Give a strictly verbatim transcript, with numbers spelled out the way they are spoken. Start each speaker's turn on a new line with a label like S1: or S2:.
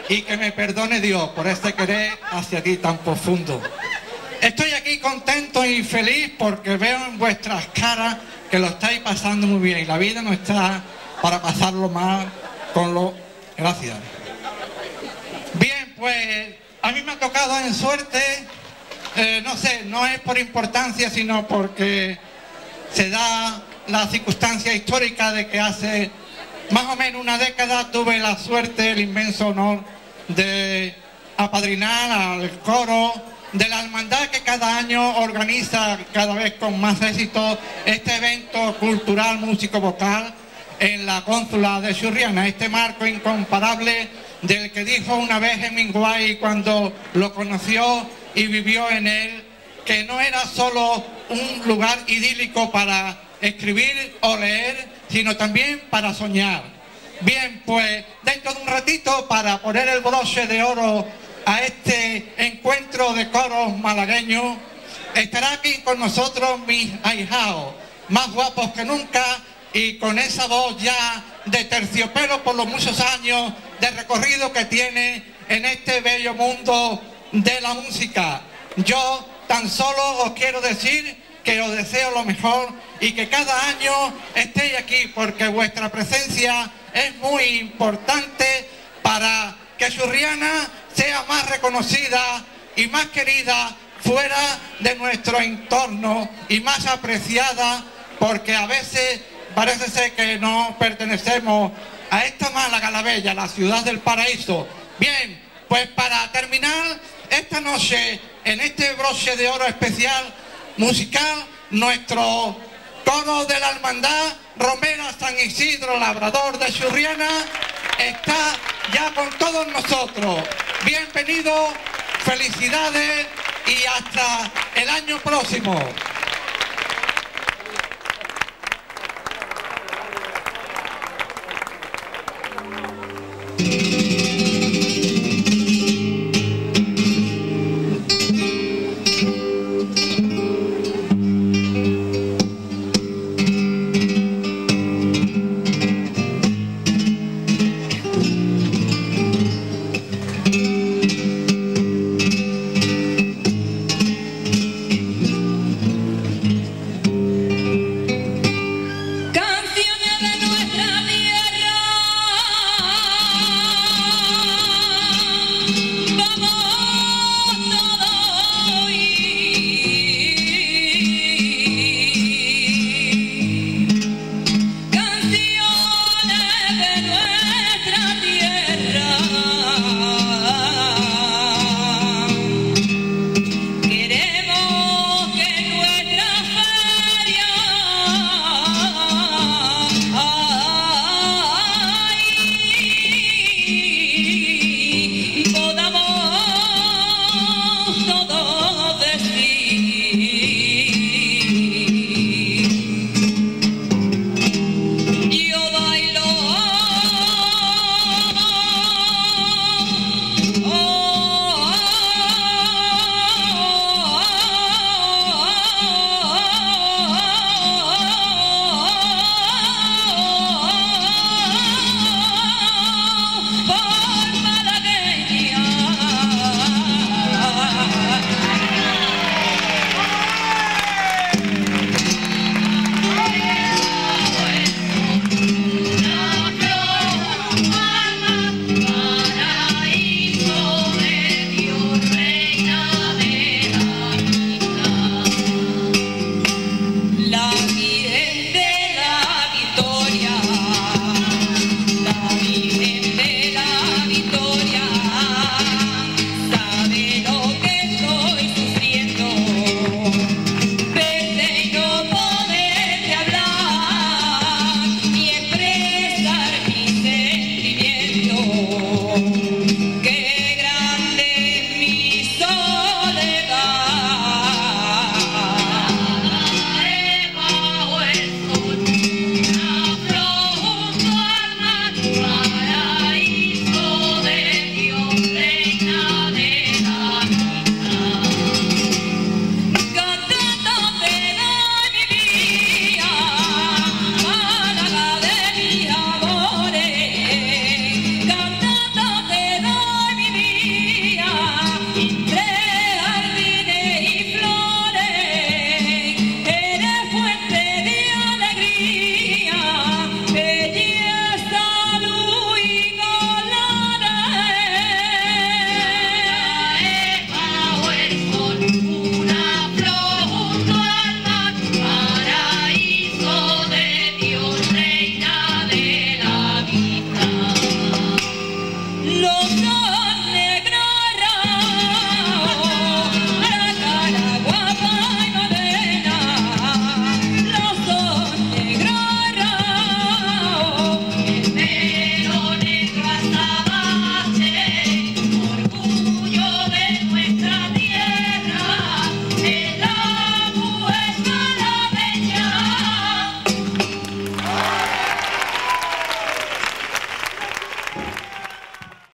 S1: y que me perdone Dios por este querer hacia ti tan profundo. Estoy aquí contento y feliz porque veo en vuestras caras que lo estáis pasando muy bien. La vida no está para pasarlo mal con lo... Gracias. Bien, pues a mí me ha tocado en suerte, eh, no sé, no es por importancia, sino porque se da la circunstancia histórica de que hace más o menos una década tuve la suerte, el inmenso honor de apadrinar al coro de la hermandad que cada año organiza cada vez con más éxito este evento cultural músico-vocal en la cónsula de Churriana, este marco incomparable del que dijo una vez Hemingway cuando lo conoció y vivió en él, que no era solo un lugar idílico para escribir o leer, sino también para soñar. Bien, pues dentro de un ratito, para poner el broche de oro a este encuentro de coros malagueños, estará aquí con nosotros mis ahijados, más guapos que nunca y con esa voz ya de terciopelo por los muchos años de recorrido que tiene en este bello mundo de la música. Yo tan solo os quiero decir que os deseo lo mejor y que cada año estéis aquí porque vuestra presencia es muy importante para que Churriana sea más reconocida y más querida fuera de nuestro entorno y más apreciada, porque a veces parece ser que no pertenecemos a esta Málaga la Bella, la ciudad del paraíso. Bien, pues para terminar esta noche en este broche de oro especial musical, nuestro coro de la hermandad Romera San Isidro Labrador de Churriana está ya con todos nosotros. Bienvenidos, felicidades y hasta el año próximo.
S2: Thank you.